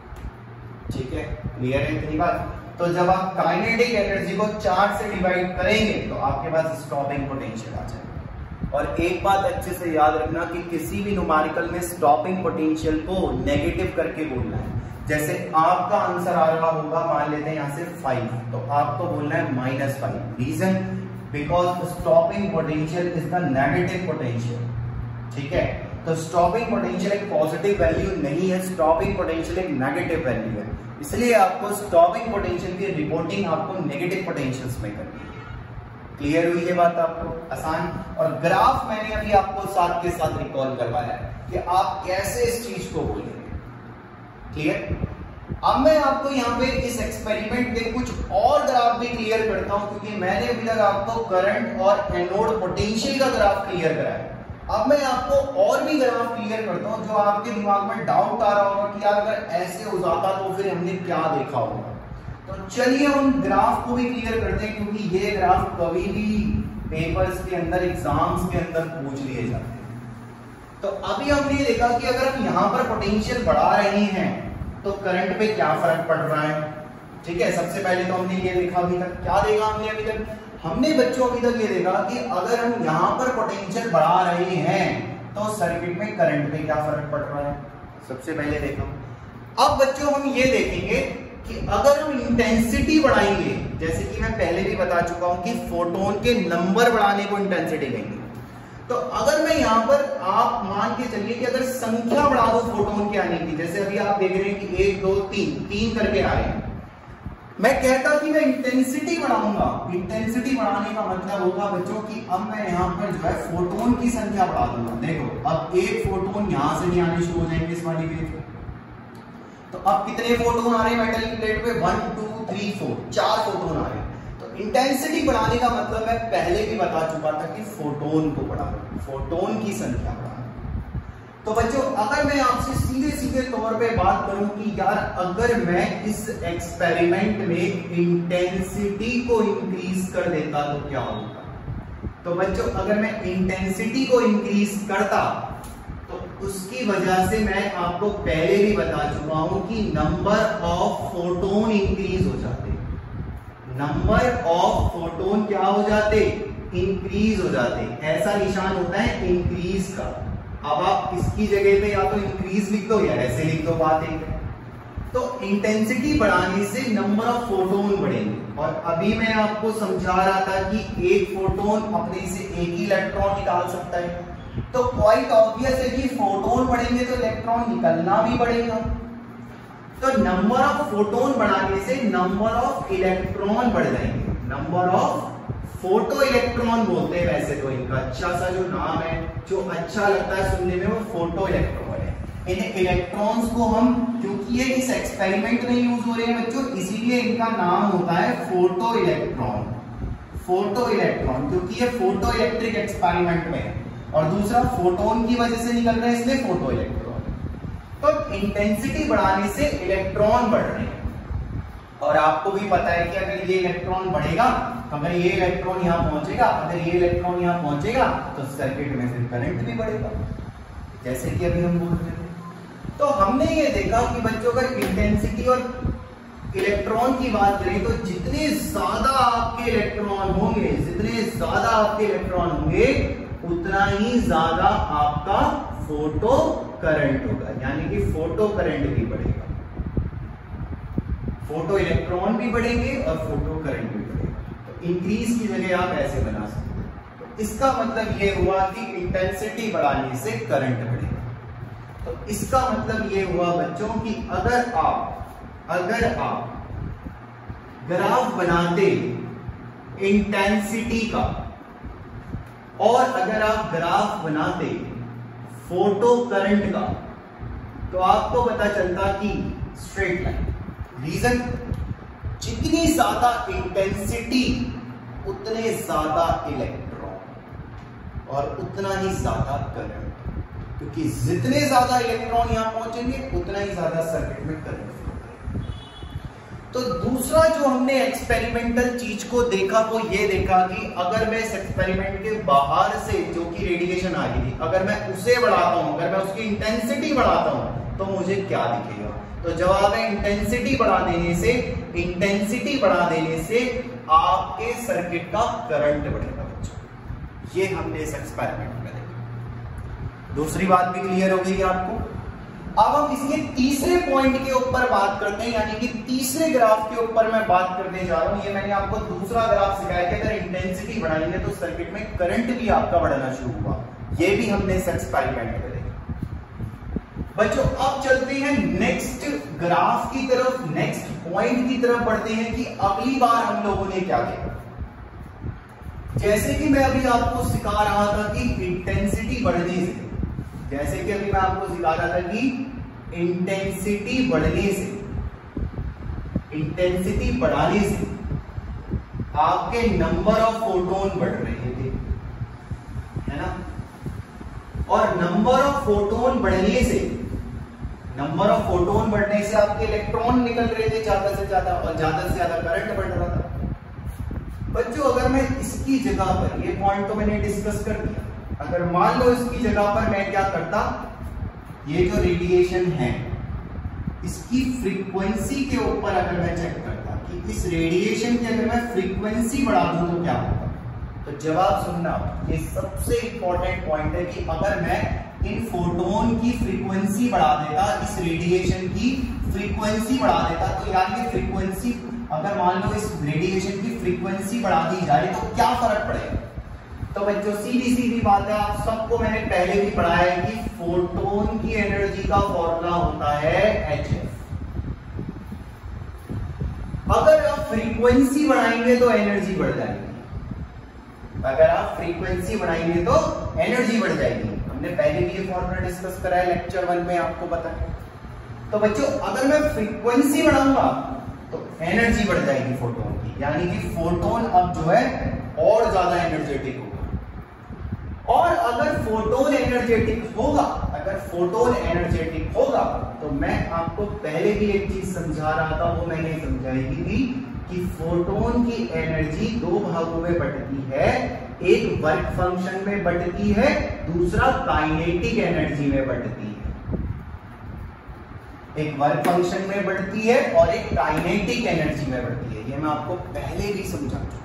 ठीक है, क्लियर है इतनी बात? तो जब आप काइनेटिक एनर्जी को चार से डिवाइड करेंगे तो आपके पास स्टॉपिंग पोटेंशियल आ जाएगा। और एक बात अच्छे से याद रखना कि किसी भी न्यूमेरिकल में स्टॉपिंग पोटेंशियल को नेगेटिव करके बोलना है। जैसे आपका आंसर आ रहा होगा, मान लेते हैं यहां से फाइव, तो आपको बोलना है minus five. Reason, because stopping potential is the negative potential. ठीक है, तो स्टॉपिंग पोटेंशियल एक पॉजिटिव वैल्यू नहीं है, स्टॉपिंग पोटेंशियल एक नेगेटिव वैल्यू है, इसलिए आपको स्टॉपिंग पोटेंशियल की रिपोर्टिंग आपको नेगेटिव पोटेंशियल्स में करनी है। क्लियर हुई ये बात आपको? आसान। और ग्राफ मैंने अभी आपको साथ के साथ रिकॉल करवाया है कि आप कैसे इस चीज को बोलेंगे। क्लियर? अब मैं आपको यहाँ पे इस एक्सपेरिमेंट के कुछ और ग्राफ भी क्लियर करता हूं, क्योंकि मैंने अभी तक आपको करंट और एनोड पोटेंशियल का ग्राफ क्लियर कराया। अब मैं आपको और भी ग्राफ क्लियर करता हूं जो आपके दिमाग में डाउट आ रहा होगा कि यार अगर ऐसे हो जाता तो फिर हमने क्या देखा होगा। तो चलिए उन ग्राफ को भी क्लियर करते हैं, क्योंकि ये ग्राफ कभी भी पेपर्स के अंदर, एग्जाम्स के अंदर पूछ लिए जाते हैं। तो अभी हमने देखा कि अगर हम यहां पर पोटेंशियल बढ़ा रहे हैं तो करंट पे क्या फर्क पड़ रहा है। ठीक है, सबसे पहले तो हमने ये देखा, अभी तक क्या देखा हमने? अभी तक हमने बच्चों अभी तक ये देखा कि अगर हम यहां पर पोटेंशियल बढ़ा रहे हैं तो सर्किट में करंट पे क्या फर्क पड़ रहा है, सबसे पहले देखा। अब बच्चों हम ये देखेंगे कि अगर हम इंटेंसिटी बढ़ाएंगे, जैसे कि मैं पहले भी बता चुका हूं कि फोटोन के नंबर बढ़ाने को इंटेंसिटी कहेंगे। तो अगर मैं यहां पर, आप मान के चलिए कि अगर संख्या बढ़ा दो फोटोन के आने की, जैसे अभी आप देख रहे हैं कि एक दो तीन तीन करके आ रहे हैं, मैं कहता कि मैं इंटेंसिटी बढ़ाऊंगा, इंटेंसिटी बढ़ाने का मतलब होगा बच्चों कि अब मैं यहाँ पर जो है फोटोन की संख्या बढ़ा दूंगा। देखो अब एक फोटोन यहां से भी आने शुरू हो जाएंगे इस वाली वेव पे। तो अब कितने फोटोन आ रहे हैं मेटल की प्लेट पे? वन टू थ्री फोर, चार फोटोन आ रहे हैं। तो इंटेंसिटी बढ़ाने का मतलब मैं पहले भी बता चुका था कि फोटोन को बढ़ाना, फोटोन की संख्या बढ़ाना। तो बच्चों अगर मैं आपसे सीधे सीधे तौर पे बात करूं कि यार अगर मैं इस एक्सपेरिमेंट में इंटेंसिटी को इंक्रीज कर देता तो क्या होगा? तो बच्चों अगर मैं इंटेंसिटी को इंक्रीज करता तो उसकी वजह से मैं आपको पहले भी बता चुका हूं कि नंबर ऑफ फोटोन इंक्रीज हो जाते, नंबर ऑफ फोटोन क्या हो जाते? इंक्रीज हो जाते। ऐसा निशान होता है इंक्रीज का। अब आप इसकी जगह पे या तो इंक्रीज लिख दो या ऐसे लिख दो, बात एक है। तो इंटेंसिटी बढ़ाने से नंबर ऑफ फोटोन बढ़ेंगे। और अभी मैं आपको समझा रहा था कि एक फोटोन अपने से एक ही इलेक्ट्रॉन निकाल सकता है, तो क्वाइट ऑब्वियस है कि फोटोन बढ़ेंगे तो इलेक्ट्रॉन निकलना भी बढ़ेगा। तो नंबर ऑफ फोटोन बढ़ाने से नंबर ऑफ इलेक्ट्रॉन बढ़ जाएंगे। नंबर ऑफ फोटो इलेक्ट्रॉन बोलते हैं वैसे तो इनका, अच्छा सा जो नाम है जो अच्छा लगता है सुनने में, वो फोटो इलेक्ट्रॉन है। इन इलेक्ट्रॉन्स को हम, क्योंकि ये इस एक्सपेरिमेंट में यूज हो रहे हैं बच्चों, इसीलिए इनका नाम होता है फोटो इलेक्ट्रॉन। फोटो इलेक्ट्रॉन क्योंकि ये फोटो इलेक्ट्रिक एक्सपेरिमेंट में है, और दूसरा फोटोन की वजह से निकल रहा है इसलिए फोटो इलेक्ट्रॉन। तो इंटेंसिटी बढ़ाने से इलेक्ट्रॉन बढ़ रहे हैं, और आपको भी पता है कि अगर ये इलेक्ट्रॉन बढ़ेगा, अगर ये इलेक्ट्रॉन यहां पहुंचेगा, अगर ये इलेक्ट्रॉन यहां पहुंचेगा तो सर्किट में फिर करंट भी बढ़ेगा, जैसे कि अभी हम बोल रहे थे। तो हमने ये देखा कि बच्चों का इंटेंसिटी और इलेक्ट्रॉन की बात करें तो जितने ज्यादा आपके इलेक्ट्रॉन होंगे, जितने ज्यादा आपके इलेक्ट्रॉन होंगे उतना ही ज्यादा आपका फोटो करंट होगा, यानी कि फोटो करंट भी बढ़ेगा। फोटो इलेक्ट्रॉन भी बढ़ेंगे और फोटो करंट भी बढ़ेगा। तो इंक्रीज की जगह आप ऐसे बना सकते हैं। तो इसका मतलब ये हुआ कि इंटेंसिटी बढ़ाने से करंट बढ़ेगा। तो इसका मतलब ये हुआ बच्चों कि अगर आप अगर आप ग्राफ बनाते इंटेंसिटी का और अगर आप ग्राफ बनाते फोटो करंट का, तो आपको पता चलता कि स्ट्रेट लाइन। रीजन, जितनी ज्यादा इंटेंसिटी उतने ज्यादा इलेक्ट्रॉन और उतना ही ज्यादा करंट, क्योंकि जितने ज्यादा इलेक्ट्रॉन यहां पहुंचेंगे उतना ही ज्यादा सर्किट में करंट फ्लो करेगा। तो दूसरा जो हमने एक्सपेरिमेंटल चीज को देखा वो ये देखा कि अगर मैं इस एक्सपेरिमेंट के बाहर से जो कि रेडिएशन आ रही थी, अगर मैं उसे बढ़ाता हूं, अगर मैं उसकी इंटेंसिटी बढ़ाता हूं तो मुझे क्या दिखेगा? तो जवाब है इंटेंसिटी बढ़ा देने से, इंटेंसिटी बढ़ा देने से आपके सर्किट का करंट बढ़ेगा बच्चों। ये हमने इस एक्सपेरिमेंट में देखा। दूसरी बात भी क्लियर हो गई आपको। अब हम इसके तीसरे पॉइंट के ऊपर बात करते हैं, यानी कि तीसरे ग्राफ के ऊपर मैं बात करने जा रहा हूं। ये मैंने आपको दूसरा ग्राफ सिखाया कि अगर इंटेंसिटी बढ़ाएंगे तो सर्किट में करंट भी आपका बढ़ना शुरू हुआ। ये भी हमने इस एक्सपेरिमेंट में देखा बच्चों। अब चलते हैं नेक्स्ट ग्राफ की तरफ, नेक्स्ट पॉइंट की तरफ बढ़ते हैं कि अगली बार हम लोगों ने क्या देखा। जैसे कि मैं अभी आपको सिखा रहा था कि इंटेंसिटी बढ़ने से, जैसे कि अभी मैं आपको सिखा रहा था कि इंटेंसिटी बढ़ने से, इंटेंसिटी बढ़ाने से आपके नंबर ऑफ फोटोन बढ़ रहे थे, है ना। और नंबर ऑफ फोटोन बढ़ने से, नंबर ऑफ फोटोन बढ़ने से आपके इलेक्ट्रॉन निकल रहे थे ज्यादा से ज्यादा, और ज्यादा से ज्यादा करंट बढ़ रहा था। बच्चों अगर मैं इसकी जगह पर, ये पॉइंट तो मैंने डिस्कस कर दिया, अगर मान लो इसकी जगह पर मैं क्या करता, ये जो रेडिएशन है इसकी फ्रीक्वेंसी के ऊपर अगर मैं चेक करता कि इस रेडिएशन की अगर मैं फ्रीक्वेंसी बढ़ा दूं तो क्या होगा, तो जवाब सुनना, ये सबसे इंपॉर्टेंट पॉइंट है कि अगर मैं इन फोटोन की फ्रीक्वेंसी बढ़ा देता, इस रेडिएशन की फ्रीक्वेंसी बढ़ा देता, तो यार ये फ्रीक्वेंसी, अगर मान लो इस रेडिएशन की फ्रीक्वेंसी बढ़ा दी जाए तो क्या फर्क पड़ेगा। तो बच्चों सीधी सीधी बात है, आप सबको मैंने पहले भी पढ़ाया है कि फोटोन की एनर्जी का फॉर्मूला होता है एच एफ। अगर आप फ्रीक्वेंसी बढ़ाएंगे तो एनर्जी बढ़ जाएगी, अगर आप फ्रीक्वेंसी बढ़ाएंगे तो एनर्जी बढ़ जाएगी। हमने पहले भी ये फॉर्मूला डिस्कस करा है लेक्चर वन में, आपको पता है। तो बच्चों अगर मैं फ्रीक्वेंसी बढ़ाऊंगा तो एनर्जी बढ़ जाएगी फोटोन की, यानी कि फोटोन अब जो है और ज्यादा एनर्जेटिक होगा। और अगर फोटोन एनर्जेटिक होगा, अगर फोटोन एनर्जेटिक होगा तो मैं आपको पहले भी एक चीज समझा रहा था, वो मैंने समझाई थी कि फोटोन की एनर्जी दो भागों में बंटती है, एक वर्क फंक्शन में बंटती है, दूसरा काइनेटिक एनर्जी में बंटती है। एक वर्क फंक्शन में बढ़ती है और एक काइनेटिक एनर्जी में बढ़ती है, ये मैं आपको पहले भी समझा चुका।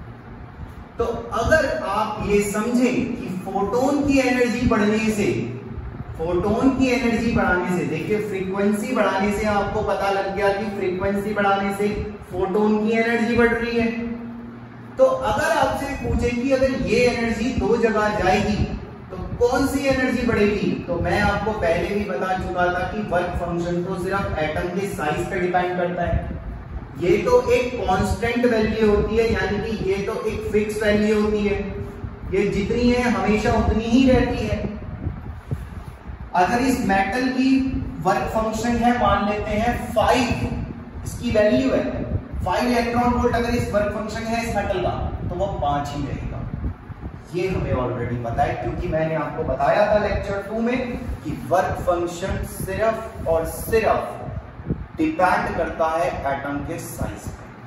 तो अगर आप ये समझें कि फोटोन की एनर्जी बढ़ने से, फोटोन की एनर्जी बढ़ाने से, देखिए फ्रीक्वेंसी बढ़ाने से आपको पता लग गया कि फ्रीक्वेंसी बढ़ाने से फोटोन की एनर्जी बढ़ रही है। तो अगर आपसे पूछे कि अगर ये एनर्जी दो जगह जाएगी तो कौन सी एनर्जी बढ़ेगी, तो मैं आपको पहले भी बता चुका था कि वर्क फंक्शन तो सिर्फ एटम के साइज पे डिपेंड करता है। ये तो एक कांस्टेंट वैल्यू होती है, यानी कि ये तो एक फिक्स वैल्यू होती है, ये जितनी है हमेशा उतनी ही रहती है। अगर इस मेटल की वर्क फंक्शन है, मान लेते हैं फाइव, इसकी वैल्यू है फाइव इलेक्ट्रॉन वोल्ट, अगर इस वर्क फंक्शन है इस मेटल का तो वो पांच ही रहेगा। ये हमें ऑलरेडी पता है, क्योंकि मैंने आपको बताया था लेक्चर टू में कि वर्क फंक्शन सिर्फ और सिर्फ डिपेंड करता है एटम के साइज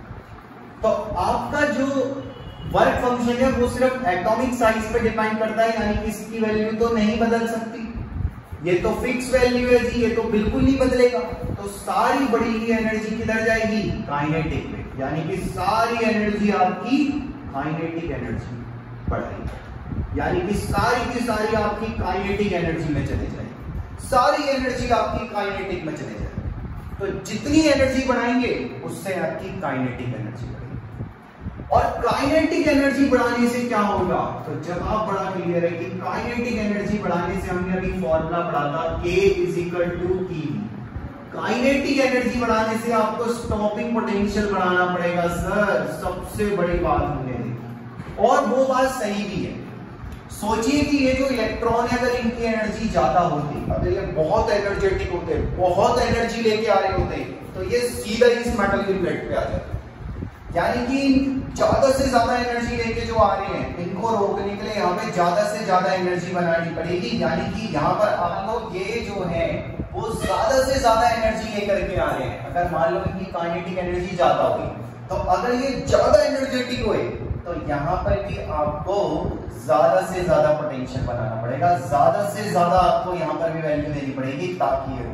पे। तो आपका जो वर्क फंक्शन है वो सिर्फ एटॉमिक साइज पे डिपेंड करता है, यानी कि इसकी वैल्यू तो नहीं बदल सकती, ये तो फिक्स वैल्यू है जी, ये तो बिल्कुल नहीं बदलेगा। तो सारी बढ़ी हुई एनर्जी किधर जाएगी, काइनेटिक में, यानी कि सारी एनर्जी आपकी काइनेटिक एनर्जी बढ़ रही है, यानी कि सारी की सारी आपकी काइनेटिक एनर्जी में चले जाएगी, सारी एनर्जी आपकी काइनेटिक में चले जाएगी। तो जितनी एनर्जी बढ़ाएंगे उससे आपकी काइनेटिक एनर्जी बढ़ेगी। और काइनेटिक एनर्जी बढ़ाने से क्या होगा, तो जवाब बड़ा क्लियर है कि काइनेटिक एनर्जी बढ़ाने से हमने अभी फॉर्मूला पढ़ा था K is equal to E। Kinetic energy बढ़ाने से आपको स्टॉपिंग पोटेंशियल बढ़ाना पड़ेगा सर, सबसे बड़ी बात हमने देखी, और वो बात सही भी है। सोचिए कि ये जो इलेक्ट्रॉन है अगर इनकी एनर्जी ज्यादा होती, अगर ये बहुत एनर्जेटिक होते, बहुत एनर्जी लेके आ रहे होते, तो ये सीधा इस मेटल की प्लेट पे आ जाते। यानी कि ज्यादा से ज्यादा एनर्जी लेके जो आ रहे हैं, इनको रोकने के लिए यहाँ पे ज्यादा से ज्यादा एनर्जी बनानी पड़ेगी, यानी कि यहाँ पर आपको ये जो है वो ज्यादा से ज्यादा एनर्जी लेकर के आ रहे हैं। अगर मान लो इनकी काइनेटिक एनर्जी ज्यादा हुई, तो अगर ये ज्यादा एनर्जेटिक हुए तो यहाँ पर भी आपको ज्यादा से ज्यादा पोटेंशियल बनाना पड़ेगा, ज्यादा से ज्यादा आपको यहाँ पर भी वैल्यू देनी पड़ेगी ताकि ये हो।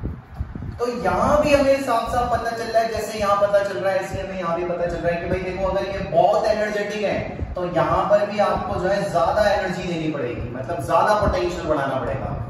तो यहाँ भी हमें साफ साफ पता चल रहा है, जैसे यहाँ पता चल रहा है ऐसे हमें यहाँ भी पता चल रहा है कि भाई देखो अगर ये बहुत एनर्जेटिक है तो यहाँ पर भी आपको जो है ज्यादा एनर्जी देनी पड़ेगी, मतलब ज्यादा पोटेंशियल बढ़ाना पड़ेगा आपको।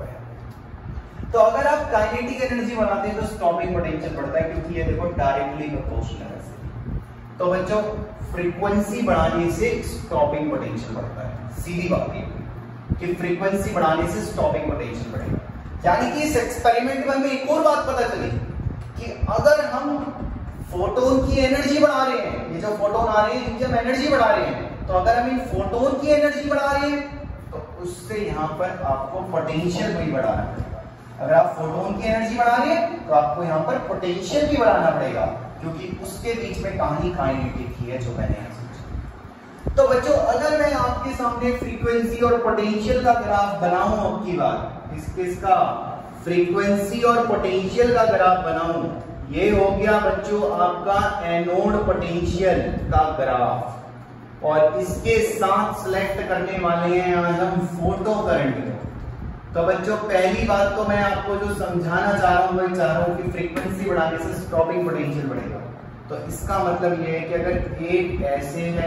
तो अगर आप काइनेटिक एनर्जी बढ़ाते हैं तो स्टॉपिंग पोटेंशियल बढ़ता है, क्योंकि ये देखो डायरेक्टली प्रोपोर्शनल है। तो बच्चों फ्रीक्वेंसी बढ़ाने से स्टॉपिंग पोटेंशियल बढ़ता है, सीधी बात है कि फ्रीक्वेंसी बढ़ाने से स्टॉपिंग पोटेंशियल बढ़ेगा। यानी कि इस एक्सपेरिमेंट में हमें एक और बात पता चली कि अगर हम फोटोन की एनर्जी बढ़ा रहे हैं, ये जो फोटोन आ रहे हैं इनकी हम एनर्जी बढ़ा रहे हैं, तो अगर हम इन फोटोन की एनर्जी बढ़ा रहे हैं तो उससे यहाँ पर आपको पोटेंशियल भी बढ़ाना पड़ेगा। अगर आप फोटोन की एनर्जी बढ़ा रहे हैं तो आपको यहाँ पर पोटेंशियल भी बढ़ाना पड़ेगा, क्योंकि उसके बीच में कहानी काइनेटिक ही है जो मैंने यहाँ सोचा। तो बच्चों अगर मैं आपके सामने फ्रीक्वेंसी और पोटेंशियल का ग्राफ बनाऊं, अब की बात इसका फ्रीक्वेंसी और पोटेंशियल का ग्राफ बनाऊं, ये हो गया बच्चों आपका एनोड पोटेंशियल का ग्राफ, और इसके साथ सिलेक्ट करने वाले हैं आज हम फोटो करंट को। तो बच्चों पहली बात तो मैं आपको जो समझाना चाह रहा हूं मैं चाह रहा हूं कि फ्रीक्वेंसी बढ़ाने से स्टॉपिंग पोटेंशियल बढ़ेगा। तो इसका मतलब ये है कि अगर एक ऐसे है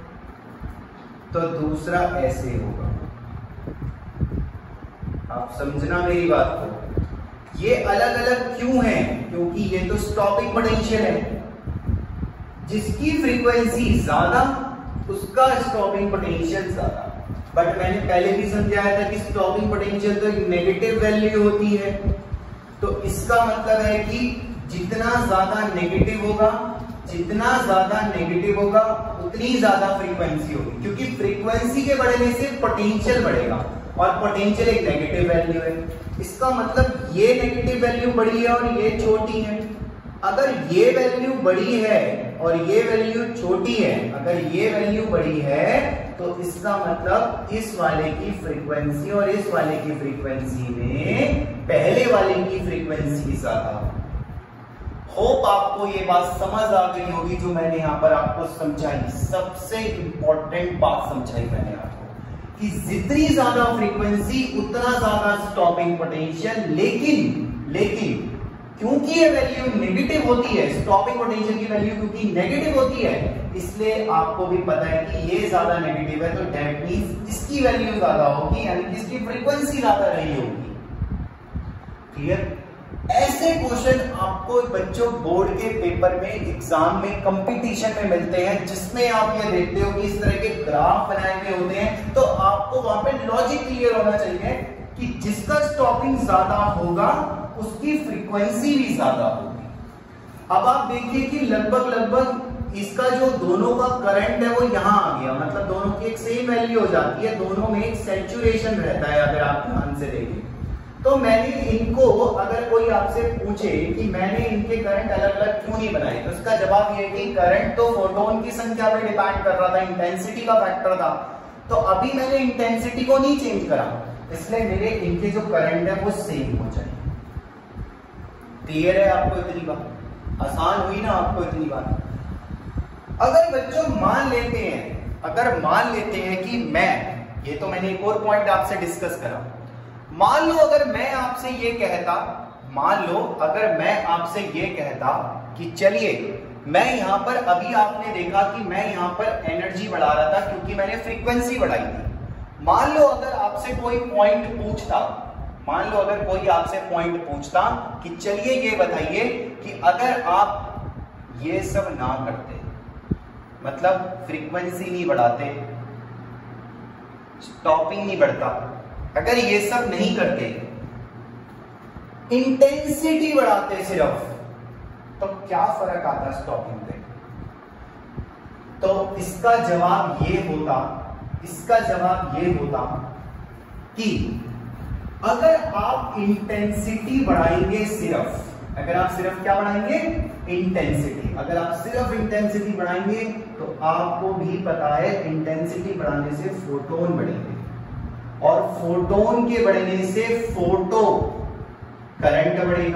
तो दूसरा ऐसे होगा, आप समझना मेरी बात को। ये अलग अलग क्यों है, क्योंकि ये तो स्टॉपिंग पोटेंशियल है, जिसकी फ्रीक्वेंसी ज्यादा उसका स्टॉपिंग पोटेंशियल ज्यादा। बट मैंने पहले भी समझाया था कि स्टॉपिंग पोटेंशियल तो एक नेगेटिव वैल्यू होती है, तो इसका मतलब है कि जितना ज्यादा नेगेटिव होगा जितना ज्यादा नेगेटिव होगा उतनी ज्यादा फ्रीक्वेंसी होगी, क्योंकि फ्रीक्वेंसी के बढ़ने से पोटेंशियल बढ़ेगा और पोटेंशियल एक नेगेटिव वैल्यू है। इसका मतलब ये नेगेटिव वैल्यू बड़ी है और ये छोटी है। अगर ये वैल्यू बड़ी है और ये वैल्यू छोटी है, अगर ये वैल्यू बड़ी है तो इसका मतलब इस वाले की फ्रीक्वेंसी और इस वाले की फ्रीक्वेंसी में पहले वाले की फ्रीक्वेंसी ज्यादा। होप आपको ये बात समझ आ गई होगी जो मैंने यहां पर आपको समझाई। सबसे इंपॉर्टेंट बात समझाई मैंने आपको कि जितनी ज्यादा फ्रीक्वेंसी उतना ज्यादा स्टॉपिंग पोटेंशियल। लेकिन लेकिन क्योंकि ये वैल्यू नेगेटिव होती है, स्टॉपिंग पोटेंशियल की वैल्यू क्योंकि नेगेटिव होती है, इसलिए आपको भी पता है कि ये ज्यादा नेगेटिव है तो दैट मींस इसकी वैल्यू ज्यादा होगी, यानी कि इसकी फ्रीक्वेंसी ज्यादा रही होगी। क्लियर? ऐसे क्वेश्चन आपको बच्चों बोर्ड के पेपर में, एग्जाम में, कंपटीशन में मिलते हैं, जिसमें आप ये देखते हो कि इस तरह के ग्राफ बनाए हुए होते हैं। तो आपको वहां पे लॉजिक क्लियर होना चाहिए कि जिसका स्टॉपिंग ज्यादा होगा उसकी फ्रीक्वेंसी भी ज्यादा होगी। अब आप देखिए कि लगभग लगभग इसका जो दोनों का करंट है वो यहां आ गया, मतलब दोनों की एक सेम वैल्यू हो जाती है, दोनों में एक सैचुरेशन रहता है। अगर आप ध्यान से देखें तो मैंने इनको, अगर कोई आपसे पूछे कि मैंने इनके करंट अलग अलग क्यों नहीं बनाए, तो इसका जवाब ये कि करंट तो फोटोन की संख्या पर डिपेंड कर रहा था, इंटेंसिटी का फैक्टर था। तो अभी मैंने इंटेंसिटी को नहीं चेंज करा, इसलिए मेरे इनके जो करंट है वो सेम हो जाए। क्लियर है आपको इतनी बात? आसान हुई ना आपको इतनी बात? अगर बच्चों मान लेते हैं, अगर मान लेते हैं कि मैं, ये तो मैंने एक और पॉइंट आपसे डिस्कस करा, मान लो अगर मैं आपसे ये कहता, मान लो अगर मैं आपसे ये कहता कि चलिए मैं यहां पर, अभी आपने देखा कि मैं यहां पर एनर्जी बढ़ा रहा था क्योंकि मैंने फ्रीक्वेंसी बढ़ाई थी। मान लो अगर आपसे कोई पॉइंट पूछता, मान लो अगर कोई आपसे पॉइंट पूछता कि चलिए ये बताइए कि अगर आप ये सब ना करते, मतलब फ्रीक्वेंसी नहीं बढ़ाते, स्टॉपिंग नहीं बढ़ता, अगर ये सब नहीं करते, इंटेंसिटी बढ़ाते सिर्फ, तो क्या फर्क आता स्टॉपिंग पे? तो इसका जवाब ये होता, इसका जवाब ये होता कि अगर आप इंटेंसिटी बढ़ाएंगे सिर्फ, अगर आप सिर्फ क्या बढ़ाएंगे? इंटेंसिटी। अगर आप सिर्फ इंटेंसिटी बढ़ाएंगे तो आपको भी पता है इंटेंसिटी बढ़ाने से फोटोन बढ़ेंगे और फोटोन के बढ़ने से फोटो करंट बढ़ेगा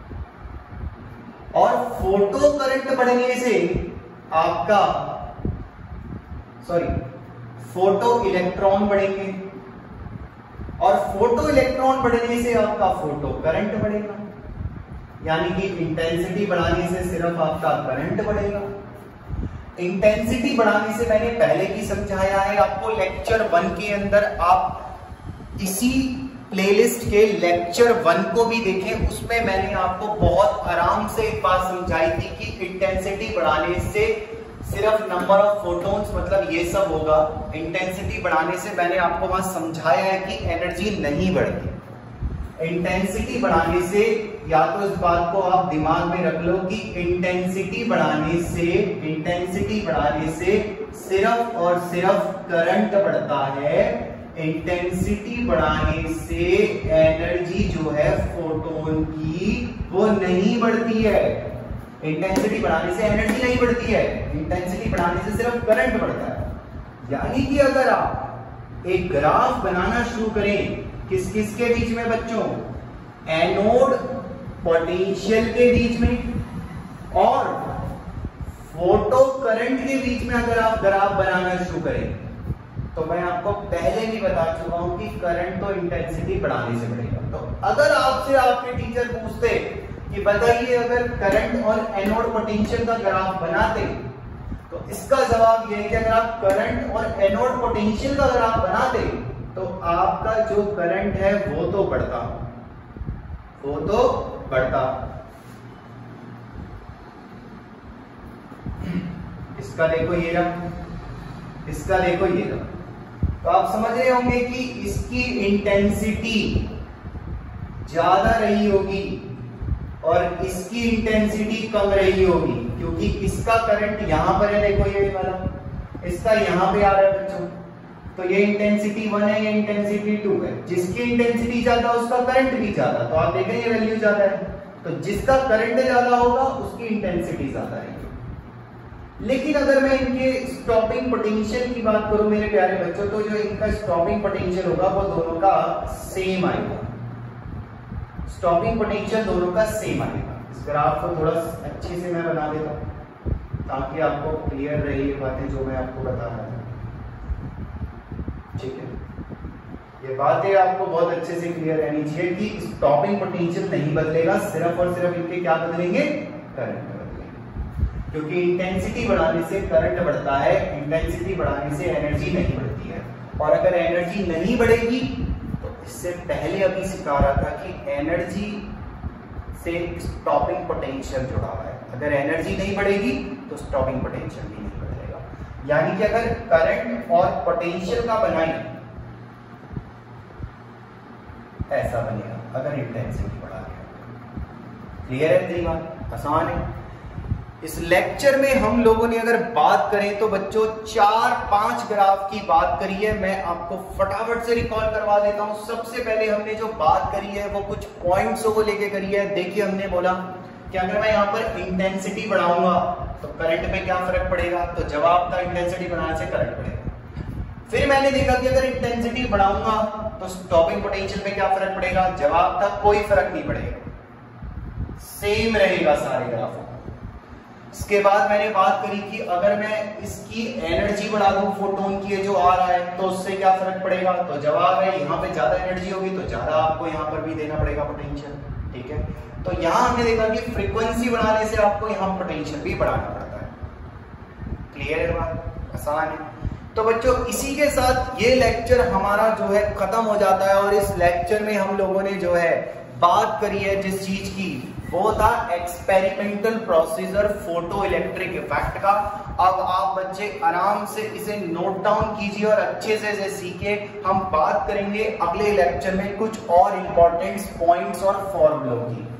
और फोटो करंट बढ़ने से आपका, सॉरी, फोटो इलेक्ट्रॉन बढ़ेंगे और फोटो इलेक्ट्रॉन बढ़ने से आपका फोटो करंट बढ़ेगा, यानी कि इंटेंसिटी बढ़ाने से सिर्फ आपका करंट बढ़ेगा। इंटेंसिटी बढ़ाने से मैंने पहले भी समझाया है आपको, लेक्चर वन के अंदर आप इसी प्लेलिस्ट के लेक्चर वन को भी देखें, उसमें मैंने आपको बहुत आराम से एक बात समझाई थी कि इंटेंसिटी बढ़ाने से सिर्फ नंबर ऑफ फोटॉन्स, मतलब ये सब होगा। इंटेंसिटी बढ़ाने से मैंने आपको वहां समझाया है कि एनर्जी नहीं बढ़ती। इंटेंसिटी बढ़ाने से, या तो इस बात को आप दिमाग में रख लो कि इंटेंसिटी बढ़ाने से, इंटेंसिटी बढ़ाने से सिर्फ और सिर्फ करंट बढ़ता है। इंटेंसिटी बढ़ाने से एनर्जी जो है फोटोन की वो नहीं बढ़ती है। इंटेंसिटी बढ़ाने से एनर्जी नहीं बढ़ती है, इंटेंसिटी बढ़ाने से सिर्फ करंट बढ़ता है। यानी कि अगर आप एक ग्राफ बनाना शुरू करें, किस किस के बीच में बच्चों? एनोड पोटेंशियल के बीच में और फोटो करंट के बीच में अगर आप ग्राफ बनाना शुरू करें, तो मैं आपको पहले भी बता चुका हूं कि करंट तो इंटेंसिटी बढ़ाने से बढ़ेगा। तो अगर आपसे आपके टीचर पूछते कि बताइए अगर करंट और एनोड पोटेंशियल का ग्राफ बनाते, तो इसका जवाब यह है कि अगर आप करंट और एनोड पोटेंशियल का ग्राफ बनाते तो आपका जो करंट है वो तो बढ़ता, वो तो बढ़ता। इसका देखो ये रहा, इसका देखो ये रहा। तो आप समझ रहे होंगे कि इसकी इंटेंसिटी ज्यादा रही होगी और इसकी इंटेंसिटी कम रही होगी, क्योंकि इसका करंट यहां पर है, देखो ये वाला, इसका यहां पे आ रहा है बच्चों, तो ये इंटेंसिटी वन है, ये इंटेंसिटी टू है। जिसकी इंटेंसिटी ज्यादा उसका करंट भी ज्यादा, तो आप देखें ये वैल्यू ज्यादा है, तो जिसका करंट ज्यादा होगा उसकी इंटेंसिटी ज्यादा रहेगी। लेकिन अगर मैं इनके स्टॉपिंग पोटेंशियल की बात करूं मेरे प्यारे बच्चों, तो जो इनका स्टॉपिंग पोटेंशियल होगा वो दोनों का सेम आएगा। स्टॉपिंग पोटेंशियल दोनों का सेम आएगा। इस ग्राफ को थोड़ा अच्छे से मैं बना देता हूं ताकि आपको क्लियर रहे ये बातें जो मैं आपको बता रहा था। ठीक है, ये बातें आपको बहुत अच्छे से क्लियर रहनी चाहिए कि स्टॉपिंग पोटेंशियल नहीं बदलेगा, सिर्फ और सिर्फ इनके क्या बदलेंगे, करंट बदलेंगे। क्योंकि इंटेंसिटी बढ़ाने से करंट बढ़ता है, इंटेंसिटी बढ़ाने से एनर्जी नहीं बढ़ती है। और अगर एनर्जी नहीं बढ़ेगी तो इससे पहले अभी सिखा रहा था कि एनर्जी से स्टॉपिंग पोटेंशियल जुड़ा हुआ है। अगर एनर्जी नहीं बढ़ेगी तो स्टॉपिंग पोटेंशियल भी नहीं बढ़ेगा। यानी कि अगर करंट और पोटेंशियल का बनाई ऐसा बनेगा अगर इंटेंसिटी बढ़ा के। क्लियर है मेरी बात? आसान है। इस लेक्चर में हम लोगों ने अगर बात करें तो बच्चों चार पांच ग्राफ की बात करी है। मैं आपको फटाफट से रिकॉल करवा देता हूं। सबसे पहले हमने जो बात करी है वो कुछ पॉइंट्स को लेके करी है। देखिए, हमने बोला कि अगर मैं यहां पर इंटेंसिटी बढ़ाऊंगा तो करंट में क्या फर्क पड़ेगा, तो जवाब था इंटेंसिटी बढ़ाने से करंट बढ़ेगा। फिर मैंने देखा कि अगर इंटेंसिटी बढ़ाऊंगा तो स्टॉपिंग पोटेंशियल में क्या फर्क पड़ेगा, जवाब था कोई फर्क नहीं पड़ेगा, सेम रहेगा सारे ग्राफों। इसके बाद मैंने बात करी कि अगर मैं इसकी एनर्जी बढ़ा दूं, फोटोन की जो आ रहा है, तो उससे क्या फर्क पड़ेगा, तो जवाब है यहाँ पे ज्यादा एनर्जी होगी तो ज्यादा आपको यहाँ पर भी देना पड़ेगा पोटेंशियल। ठीक है, तो यहां हमने देखा कि फ्रीक्वेंसी बढ़ाने से आपको यहाँ पोटेंशियल भी बढ़ाना पड़ता है। क्लियर है बात? आसान है। तो बच्चों इसी के साथ ये लेक्चर हमारा जो है खत्म हो जाता है। और इस लेक्चर में हम लोगों ने जो है बात करी है जिस चीज की, वो था experimental procedure photoelectric effect का। अब आप बच्चे आराम से इसे नोट डाउन कीजिए और अच्छे से इसे सीखिए। हम बात करेंगे अगले लेक्चर में कुछ और इंपॉर्टेंट पॉइंट्स और फॉर्मूलों की।